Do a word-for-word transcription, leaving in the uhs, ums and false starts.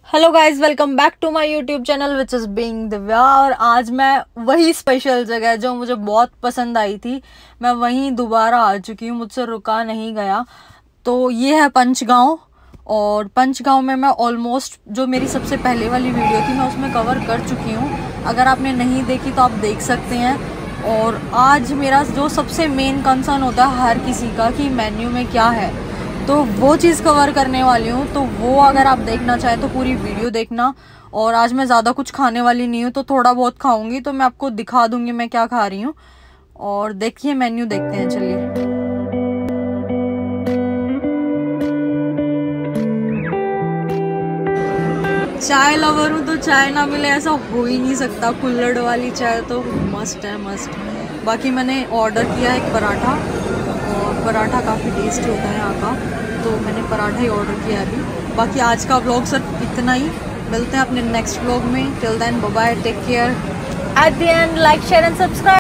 Hello guys, welcome back to my YouTube channel which is being Divya. और आज मैं वही स्पेशल जगह जो मुझे बहुत पसंद आई थी, मैं वहीं दोबारा आ चुकी हूँ, मुझसे रुका नहीं गया। तो ये है पंचगांव। और पंचगांव में मैं ऑलमोस्ट जो मेरी सबसे पहले वाली वीडियो थी मैं उसमें कवर कर चुकी हूँ। अगर आपने नहीं देखी तो आप देख सकते हैं। और आज मेरा जो सबसे मेन कंसर्न होता है हर किसी का कि मेन्यू में क्या है, तो वो चीज़ कवर करने वाली हूँ। तो वो अगर आप देखना चाहें तो पूरी वीडियो देखना। और आज मैं ज़्यादा कुछ खाने वाली नहीं हूँ, तो थोड़ा बहुत खाऊंगी, तो मैं आपको दिखा दूंगी मैं क्या खा रही हूँ। और देखिए, मेन्यू देखते हैं, चलिए। चाय लवर हूँ तो चाय ना मिले ऐसा हो ही नहीं सकता। कुल्हड़ वाली चाय तो मस्ट है, मस्ट। बाकी मैंने ऑर्डर किया है एक पराठा, और पराठा काफ़ी टेस्टी होता है यहाँ का, तो मैंने पराठा ही ऑर्डर किया है अभी। बाकी आज का व्लॉग सिर्फ इतना ही। मिलते हैं अपने नेक्स्ट व्लॉग में। Till then bye bye, take care. At the end like share and subscribe.